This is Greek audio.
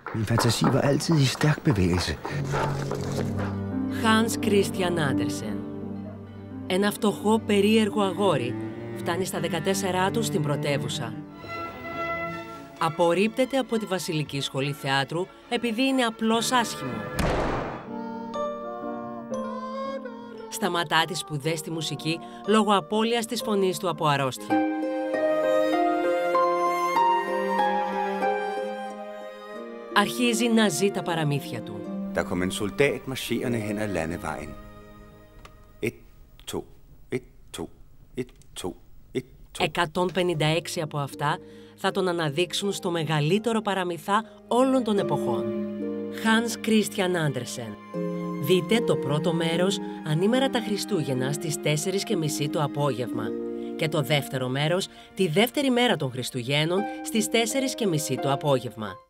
Min fantasi var altid i stærk bevægelse. Hans Christian Andersen. Ένα φτωχό, περίεργο αγόρι φτάνει στα 14 του στην πρωτεύουσα. Απορρίπτεται από τη Βασιλική Σχολή Θεάτρου επειδή είναι απλώς άσχημο. Σταματά τις σπουδές στη μουσική λόγω απώλειας της φωνής του από αρρώστια. Αρχίζει να ζει τα παραμύθια του. Der kom en soldat marcherende hen ad landevejen. 1, 2, 1, 2, 1, 2, 1, 2. 156 από αυτά θα τον αναδείξουν στο μεγαλύτερο παραμυθά όλων των εποχών. Hans Christian Andersen. Δείτε το πρώτο μέρος ανήμερα τα Χριστούγεννα στις 4:30 το απόγευμα και το δεύτερο μέρος τη δεύτερη μέρα των Χριστουγέννων στις 4:30 το απόγευμα.